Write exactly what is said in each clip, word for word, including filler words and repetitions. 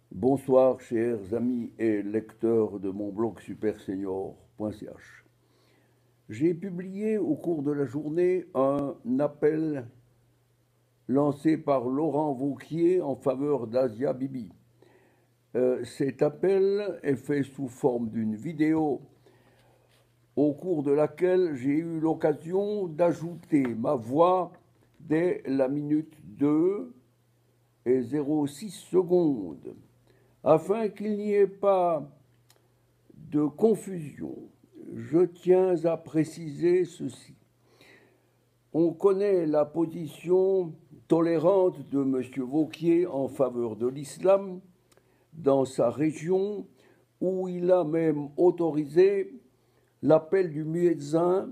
Bonsoir, chers amis et lecteurs de mon blog supersenior point c h. J'ai publié au cours de la journée un appel lancé par Laurent Wauquiez en faveur d'Asia Bibi. Euh, cet appel est fait sous forme d'une vidéo au cours de laquelle j'ai eu l'occasion d'ajouter ma voix dès la minute deux et zéro six secondes. Afin qu'il n'y ait pas de confusion, je tiens à préciser ceci. On connaît la position tolérante de M. Wauquiez en faveur de l'islam dans sa région, où il a même autorisé l'appel du muezzin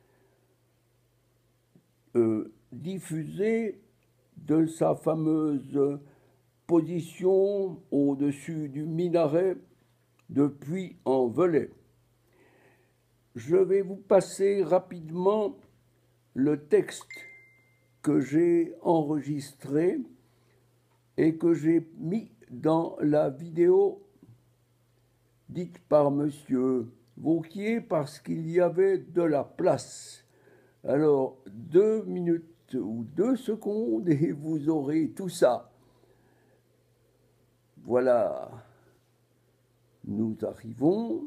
euh, diffusé de sa fameuse position au-dessus du minaret de Puy-en-Velay. Je vais vous passer rapidement le texte que j'ai enregistré et que j'ai mis dans la vidéo dite par M. Wauquiez parce qu'il y avait de la place. Alors, deux minutes ou deux secondes et vous aurez tout ça. Voilà, nous arrivons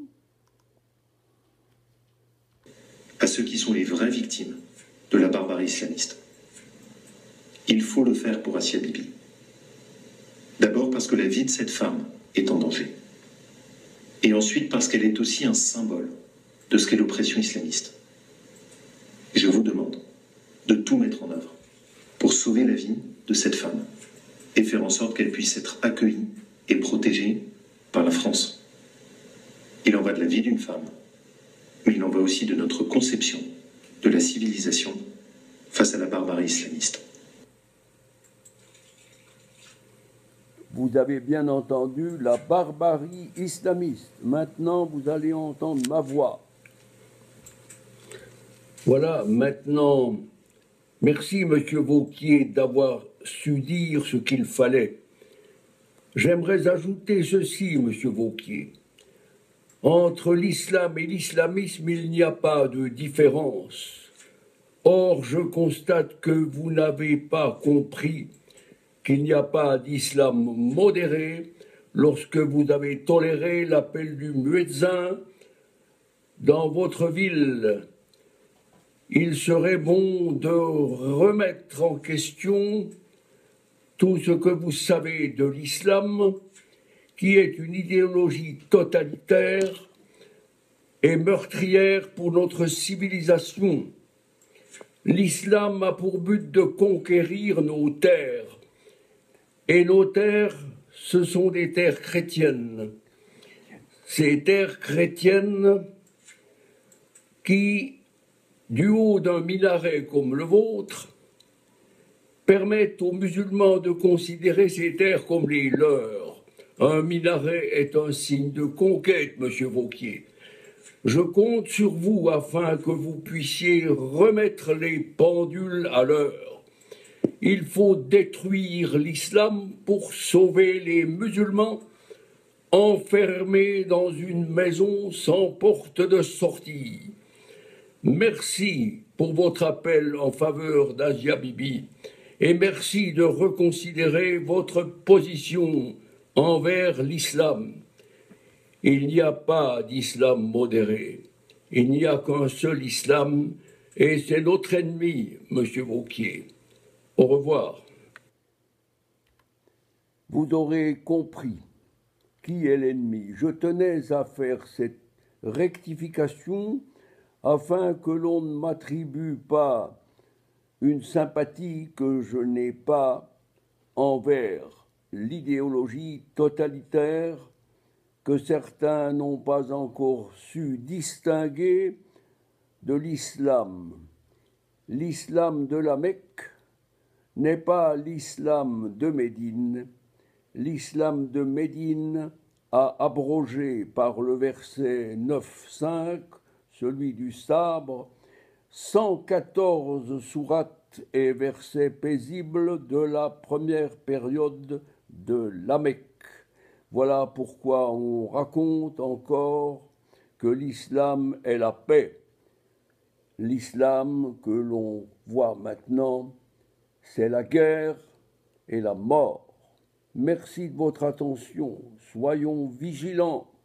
à ceux qui sont les vraies victimes de la barbarie islamiste. Il faut le faire pour Asia Bibi. D'abord parce que la vie de cette femme est en danger. Et ensuite parce qu'elle est aussi un symbole de ce qu'est l'oppression islamiste. Je vous demande de tout mettre en œuvre pour sauver la vie de cette femme et faire en sorte qu'elle puisse être accueillie et protégée par la France. Il en va de la vie d'une femme, mais il en va aussi de notre conception de la civilisation face à la barbarie islamiste. Vous avez bien entendu la barbarie islamiste. Maintenant, vous allez entendre ma voix. Voilà, maintenant, merci M. Wauquiez d'avoir su dire ce qu'il fallait. J'aimerais ajouter ceci, M. Wauquiez. Entre l'islam et l'islamisme, il n'y a pas de différence. Or, je constate que vous n'avez pas compris qu'il n'y a pas d'islam modéré lorsque vous avez toléré l'appel du muezzin dans votre ville. Il serait bon de remettre en question tout ce que vous savez de l'islam, qui est une idéologie totalitaire et meurtrière pour notre civilisation. L'islam a pour but de conquérir nos terres. Et nos terres, ce sont des terres chrétiennes. Ces terres chrétiennes qui, du haut d'un minaret comme le vôtre, permettent aux musulmans de considérer ces terres comme les leurs. Un minaret est un signe de conquête, M. Wauquiez. Je compte sur vous afin que vous puissiez remettre les pendules à l'heure. Il faut détruire l'islam pour sauver les musulmans enfermés dans une maison sans porte de sortie. Merci pour votre appel en faveur d'Asia Bibi et merci de reconsidérer votre position envers l'islam. Il n'y a pas d'islam modéré. Il n'y a qu'un seul islam et c'est notre ennemi, M. Wauquiez. Au revoir. Vous aurez compris qui est l'ennemi. Je tenais à faire cette rectification afin que l'on ne m'attribue pas une sympathie que je n'ai pas envers l'idéologie totalitaire que certains n'ont pas encore su distinguer de l'islam. L'islam de la Mecque n'est pas l'islam de Médine. L'islam de Médine a abrogé par le verset neuf cinq, celui du sabre, cent quatorze sourates et versets paisibles de la première période de la Mecque. Voilà pourquoi on raconte encore que l'islam est la paix. L'islam que l'on voit maintenant, c'est la guerre et la mort. Merci de votre attention. Soyons vigilants.